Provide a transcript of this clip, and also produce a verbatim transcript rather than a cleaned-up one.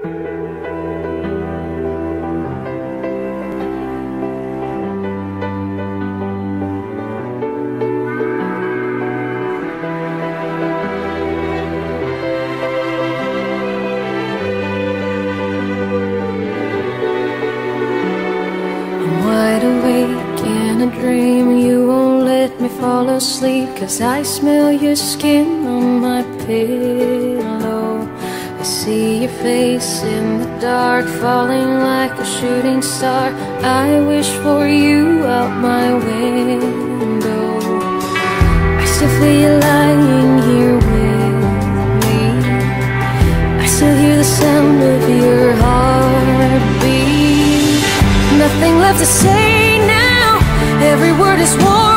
Dream you won't let me fall asleep, 'cause I smell your skin on my pillow. I see your face in the dark, falling like a shooting star. I wish for you out my window. I still feel you lying here with me. I still hear the sound of your heartbeat. Nothing left to say now. Every word is warm.